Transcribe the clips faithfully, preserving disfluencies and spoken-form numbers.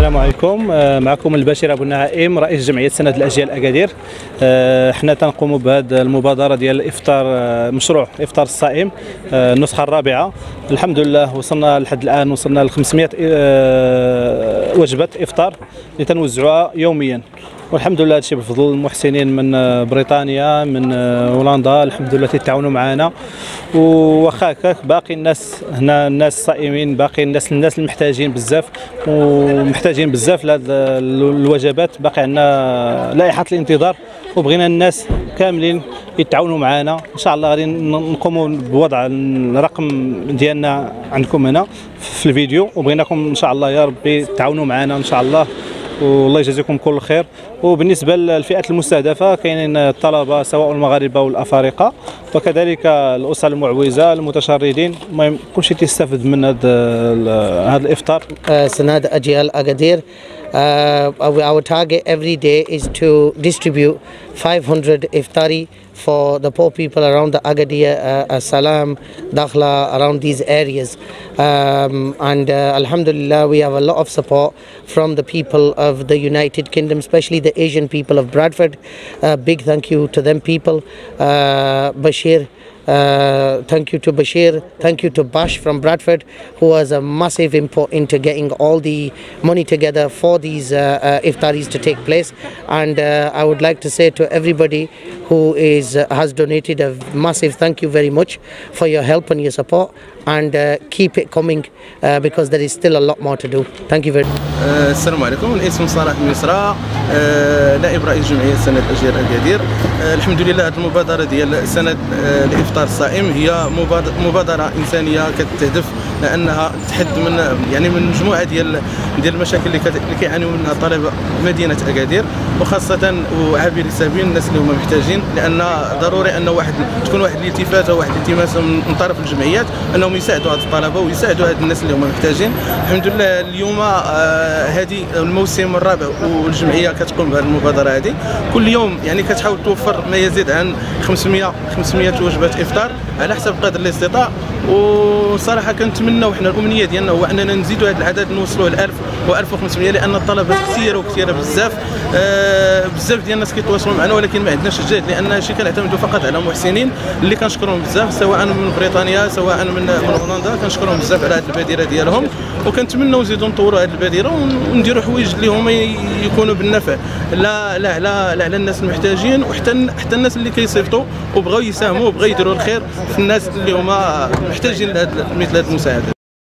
السلام عليكم. معكم البشير ابو النعائم رئيس جمعيه سند الاجيال اكادير. حنا تنقوم بهذه المبادره ديال الافطار، مشروع افطار الصائم النسخه الرابعه. الحمد لله وصلنا لحد الان، وصلنا ل خمسمائة وجبه افطار اللي تنوزعوها يوميا، والحمد لله هادشي بفضل المحسنين من بريطانيا من هولندا. الحمد لله تيتعاونوا معنا، واخا هكاك باقي الناس هنا، الناس الصائمين، باقي الناس الناس المحتاجين بزاف ومحتاجين بزاف لهاد الوجبات. باقي عندنا لائحه الانتظار، وبغينا الناس كاملين يتعاونوا معنا. ان شاء الله غادي نقوموا بوضع الرقم ديالنا عندكم هنا في الفيديو، وبغيناكم ان شاء الله يا ربي تعاونوا معنا ان شاء الله، والله يجازيكم كل خير. وبالنسبه للفئات المستهدفه كاينين الطلبه سواء المغاربه والافارقه، وكذلك الاسر المعوزه، المتشردين. المهم كلشي تيستافد من هذا هذا الافطار. سند اجيال اكادير. Uh, our target every day is to distribute five hundred iftari for the poor people around the Agadir, uh, Salam, Dakhla, around these areas. Um, and uh, Alhamdulillah, we have a lot of support from the people of the United Kingdom, especially the Asian people of Bradford. Uh, big thank you to them people. Uh, Bashir. Uh, thank you to Bashir, thank you to Bash from Bradford, who was a massive input into getting all the money together for these uh, uh, iftaris to take place. And uh, I would like to say to everybody who is uh, has donated a massive thank you very much for your help and your support, and uh, keep it coming uh, because there is still a lot more to do. Thank you very much. uh, السلام عليكم. الاسم صلاح مصرا، uh, نائب رئيس جمعيه سند اجيال اكادير. uh, الحمد لله هذه المبادره ديال سند uh, الافطار الصائم هي مبادره انسانيه كتهدف لانها تحد من يعني من مجموعه ديال ديال المشاكل اللي كيعانيو منها طلبه مدينه اكادير، وخاصه وعابري السبيل، الناس اللي هما محتاجين. لان ضروري ان واحد تكون واحد الالتفاته وواحد الالتماس من طرف الجمعيات انهم يساعدوا هاد الطلبه ويساعدوا هاد الناس اللي هما محتاجين. الحمد لله اليوم هذه آه الموسم الرابع والجمعيه كتقوم بهذه المبادره هذه. كل يوم يعني كتحاول توفر ما يزيد عن خمسمائة خمسمائة وجبه افطار على حسب قدر الاستطاعه. وصراحه كنتمناو حنا الامنيه ديالنا هو اننا نزيدوا هذا العدد نوصلوه ل ألف و ألف وخمسمائة، لان الطلبات كثيره وكثيره بزاف. آه بزاف ديال الناس كيتواصلوا معنا، ولكن ما عندناش الجهد، لان هادشي كنعتمدوا فقط على محسنين اللي كنشكرهم بزاف، سواء من بريطانيا سواء من من هولندا. كنشكرهم بزاف على هذه البادره ديالهم، وكنتمناو نزيدوا نطوروا هذه البادره ونديروا حوايج اللي هما يكونوا بالنفع لا لا لا لا على الناس المحتاجين، وحتى حتى الناس اللي كيصيفطوا وبغاو يساهموا وبغاو يديروا الخير في الناس اللي هما محتاجين مثل هذه المساعدات.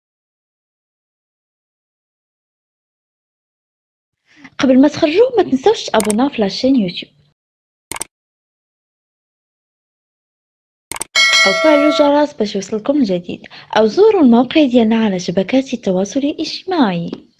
قبل ما تخرجوا ما تنسوش تابوناو في لاشين يوتيوب او فعلوا الجرس باش يوصلكم الجديد، او زوروا الموقع ديالنا على شبكات التواصل الاجتماعي.